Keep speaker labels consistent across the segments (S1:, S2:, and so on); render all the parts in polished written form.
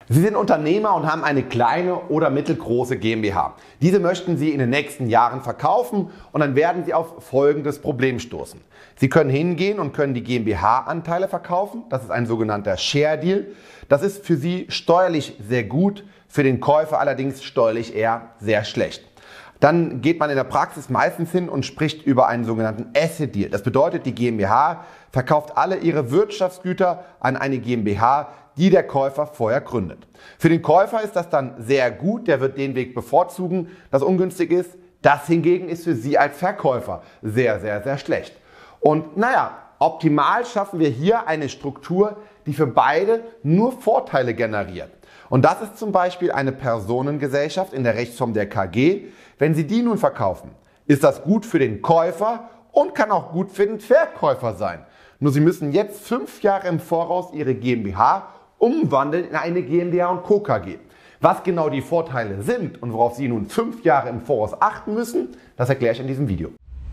S1: Sie sind Unternehmer und haben eine kleine oder mittelgroße GmbH. Diese möchten Sie in den nächsten Jahren verkaufen und dann werden Sie auf folgendes Problem stoßen. Sie können hingehen und können die GmbH-Anteile verkaufen. Das ist ein sogenannter Share Deal. Das ist für Sie steuerlich sehr gut, für den Käufer allerdings steuerlich eher sehr schlecht. Dann geht man in der Praxis meistens hin und spricht über einen sogenannten Asset Deal. Das bedeutet, die GmbH verkauft alle ihre Wirtschaftsgüter an eine GmbH, die der Käufer vorher gründet. Für den Käufer ist das dann sehr gut, der wird den Weg bevorzugen. Das Ungünstige ist, das hingegen ist für Sie als Verkäufer sehr, sehr, sehr schlecht. Und optimal schaffen wir hier eine Struktur, die für beide nur Vorteile generiert. Und das ist zum Beispiel eine Personengesellschaft in der Rechtsform der KG. Wenn Sie die nun verkaufen, ist das gut für den Käufer und kann auch gut für den Verkäufer sein. Nur Sie müssen jetzt 5 Jahre im Voraus Ihre GmbH umwandeln in eine GmbH und Co. KG. Was genau die Vorteile sind und worauf Sie nun 5 Jahre im Voraus achten müssen, das erkläre ich in diesem Video.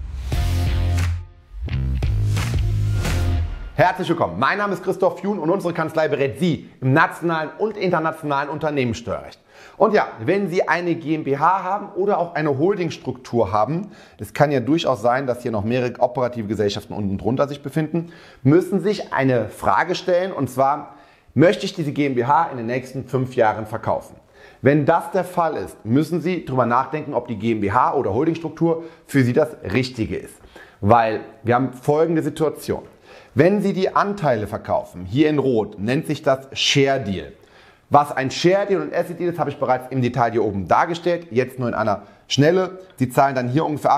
S1: Herzlich willkommen, mein Name ist Christoph Jun und unsere Kanzlei berät Sie im nationalen und internationalen Unternehmenssteuerrecht. Und ja, wenn Sie eine GmbH haben oder auch eine Holdingstruktur haben, es kann ja durchaus sein, dass hier noch mehrere operative Gesellschaften unten drunter sich befinden, müssen Sie sich eine Frage stellen, und zwar: Möchte ich diese GmbH in den nächsten 5 Jahren verkaufen? Wenn das der Fall ist, müssen Sie darüber nachdenken, ob die GmbH oder Holdingstruktur für Sie das Richtige ist. Weil wir haben folgende Situation. Wenn Sie die Anteile verkaufen, hier in Rot, nennt sich das Share Deal. Was ein Share Deal und Asset Deal ist, habe ich bereits im Detail hier oben dargestellt, jetzt nur in einer Schnelle. Sie zahlen dann hier ungefähr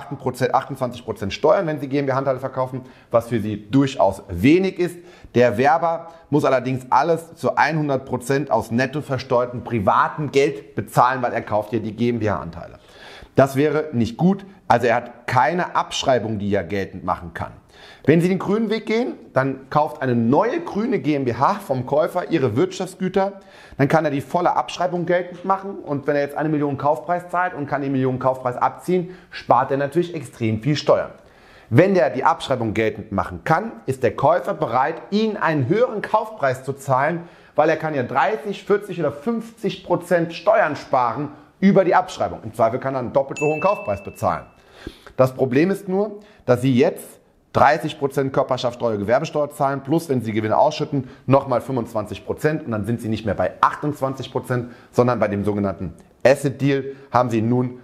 S1: 28% Steuern, wenn Sie GmbH-Anteile verkaufen, was für Sie durchaus wenig ist. Der Werber muss allerdings alles zu 100% aus netto versteuertem privatem Geld bezahlen, weil er kauft ja die GmbH-Anteile. Das wäre nicht gut, also er hat keine Abschreibung, die er geltend machen kann. Wenn Sie den grünen Weg gehen, dann kauft eine neue grüne GmbH vom Käufer ihre Wirtschaftsgüter, dann kann er die volle Abschreibung geltend machen und wenn er jetzt 1 Million Kaufpreis zahlt und kann die Million Kaufpreis abziehen, spart er natürlich extrem viel Steuern. Wenn der die Abschreibung geltend machen kann, ist der Käufer bereit, Ihnen einen höheren Kaufpreis zu zahlen, weil er kann ja 30, 40 oder 50% Steuern sparen über die Abschreibung. Im Zweifel kann er einen doppelt so hohen Kaufpreis bezahlen. Das Problem ist nur, dass Sie jetzt 30% Körperschaftssteuer, Gewerbesteuer zahlen, plus wenn Sie Gewinne ausschütten, nochmal 25% und dann sind Sie nicht mehr bei 28%, sondern bei dem sogenannten Asset Deal haben Sie nun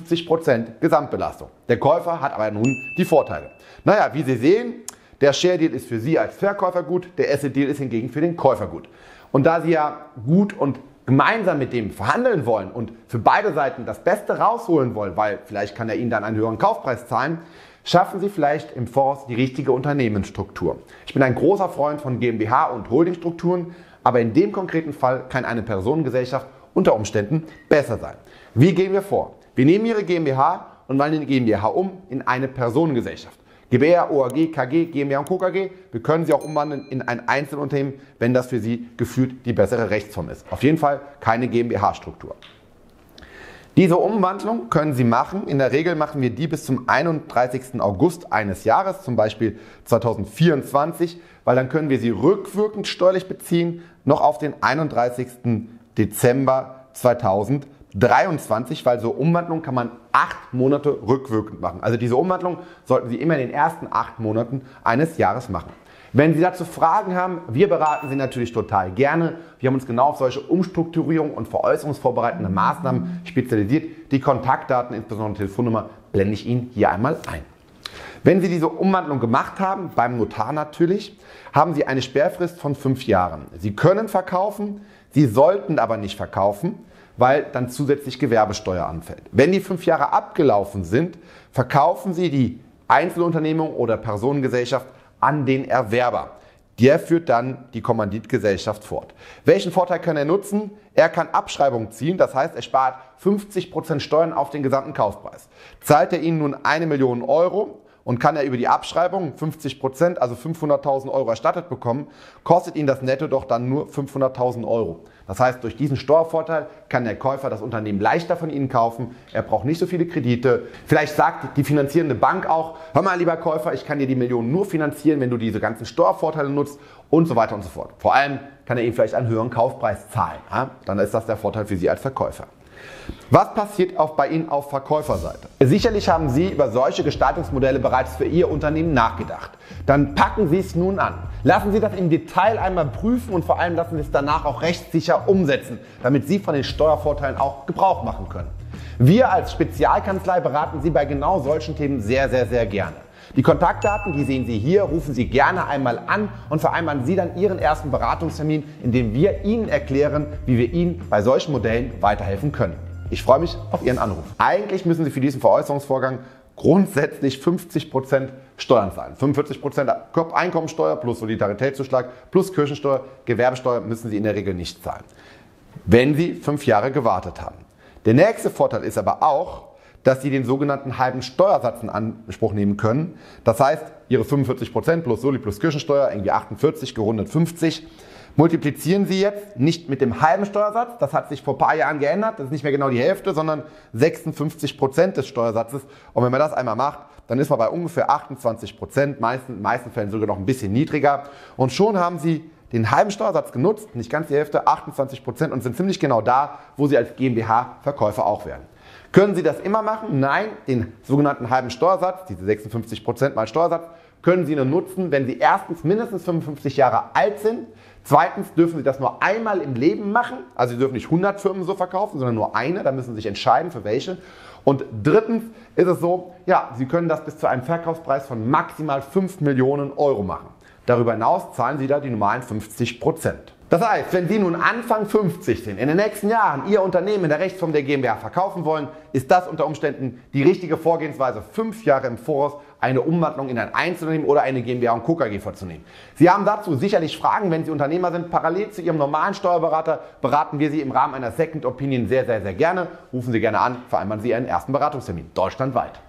S1: 50% Gesamtbelastung. Der Käufer hat aber nun die Vorteile. Wie Sie sehen, der Share Deal ist für Sie als Verkäufer gut, der Asset Deal ist hingegen für den Käufer gut. Und da Sie ja gut und gemeinsam mit dem verhandeln wollen und für beide Seiten das Beste rausholen wollen, weil vielleicht kann er Ihnen dann einen höheren Kaufpreis zahlen, schaffen Sie vielleicht im Voraus die richtige Unternehmensstruktur. Ich bin ein großer Freund von GmbH und Holdingstrukturen, aber in dem konkreten Fall kann eine Personengesellschaft unter Umständen besser sein. Wie gehen wir vor? Wir nehmen Ihre GmbH und wandeln die GmbH um in eine Personengesellschaft. GbR, OAG, KG, GmbH und Co. KG. Wir können sie auch umwandeln in ein Einzelunternehmen, wenn das für Sie gefühlt die bessere Rechtsform ist. Auf jeden Fall keine GmbH-Struktur. Diese Umwandlung können Sie machen. In der Regel machen wir die bis zum 31. August eines Jahres, zum Beispiel 2024, weil dann können wir sie rückwirkend steuerlich beziehen, noch auf den 31. Dezember 2023, weil so Umwandlung kann man 8 Monate rückwirkend machen. Also diese Umwandlung sollten Sie immer in den ersten 8 Monaten eines Jahres machen. Wenn Sie dazu Fragen haben, wir beraten Sie natürlich total gerne. Wir haben uns genau auf solche Umstrukturierung und veräußerungsvorbereitende Maßnahmen spezialisiert. Die Kontaktdaten, insbesondere die Telefonnummer, blende ich Ihnen hier einmal ein. Wenn Sie diese Umwandlung gemacht haben, beim Notar natürlich, haben Sie eine Sperrfrist von 5 Jahren. Sie können verkaufen, Sie sollten aber nicht verkaufen, weil dann zusätzlich Gewerbesteuer anfällt. Wenn die 5 Jahre abgelaufen sind, verkaufen Sie die Einzelunternehmung oder Personengesellschaft an den Erwerber. Der führt dann die Kommanditgesellschaft fort. Welchen Vorteil kann er nutzen? Er kann Abschreibung ziehen, das heißt, er spart 50% Steuern auf den gesamten Kaufpreis. Zahlt er Ihnen nun 1 Million Euro und kann er über die Abschreibung 50%, also 500.000 Euro erstattet bekommen, kostet ihn das Netto doch dann nur 500.000 Euro. Das heißt, durch diesen Steuervorteil kann der Käufer das Unternehmen leichter von Ihnen kaufen. Er braucht nicht so viele Kredite. Vielleicht sagt die finanzierende Bank auch: Hör mal, lieber Käufer, ich kann dir die Million nur finanzieren, wenn du diese ganzen Steuervorteile nutzt und so weiter und so fort. Vor allem kann er Ihnen vielleicht einen höheren Kaufpreis zahlen. Ja? Dann ist das der Vorteil für Sie als Verkäufer. Was passiert auch bei Ihnen auf Verkäuferseite? Sicherlich haben Sie über solche Gestaltungsmodelle bereits für Ihr Unternehmen nachgedacht. Dann packen Sie es nun an. Lassen Sie das im Detail einmal prüfen und vor allem lassen Sie es danach auch rechtssicher umsetzen, damit Sie von den Steuervorteilen auch Gebrauch machen können. Wir als Spezialkanzlei beraten Sie bei genau solchen Themen sehr, sehr, sehr gerne. Die Kontaktdaten, die sehen Sie hier, rufen Sie gerne einmal an und vereinbaren Sie dann Ihren ersten Beratungstermin, in dem wir Ihnen erklären, wie wir Ihnen bei solchen Modellen weiterhelfen können. Ich freue mich auf Ihren Anruf. Eigentlich müssen Sie für diesen Veräußerungsvorgang grundsätzlich 50% Steuern zahlen. 45% Einkommensteuer plus Solidaritätszuschlag plus Kirchensteuer, Gewerbesteuer müssen Sie in der Regel nicht zahlen, wenn Sie 5 Jahre gewartet haben. Der nächste Vorteil ist aber auch, dass Sie den sogenannten halben Steuersatz in Anspruch nehmen können. Das heißt, Ihre 45% plus Soli plus Kirchensteuer, irgendwie 48, gerundet 50, multiplizieren Sie jetzt nicht mit dem halben Steuersatz, das hat sich vor ein paar Jahren geändert, das ist nicht mehr genau die Hälfte, sondern 56% des Steuersatzes. Und wenn man das einmal macht, dann ist man bei ungefähr 28%, in den meisten Fällen sogar noch ein bisschen niedriger. Und schon haben Sie den halben Steuersatz genutzt, nicht ganz die Hälfte, 28% und sind ziemlich genau da, wo Sie als GmbH-Verkäufer auch wären. Können Sie das immer machen? Nein, den sogenannten halben Steuersatz, diese 56% mal Steuersatz, können Sie nur nutzen, wenn Sie erstens mindestens 55 Jahre alt sind. Zweitens dürfen Sie das nur einmal im Leben machen. Also Sie dürfen nicht 100 Firmen so verkaufen, sondern nur eine. Da müssen Sie sich entscheiden, für welche. Und drittens ist es so, ja, Sie können das bis zu einem Verkaufspreis von maximal 5 Millionen Euro machen. Darüber hinaus zahlen Sie da die normalen 50%. Das heißt, wenn Sie nun Anfang 50 sind, in den nächsten Jahren Ihr Unternehmen in der Rechtsform der GmbH verkaufen wollen, ist das unter Umständen die richtige Vorgehensweise, 5 Jahre im Voraus eine Umwandlung in ein Einzelunternehmen oder eine GmbH und Co. KG vorzunehmen. Sie haben dazu sicherlich Fragen, wenn Sie Unternehmer sind. Parallel zu Ihrem normalen Steuerberater beraten wir Sie im Rahmen einer Second Opinion sehr, sehr, sehr gerne. Rufen Sie gerne an, vereinbaren Sie einen ersten Beratungstermin, deutschlandweit.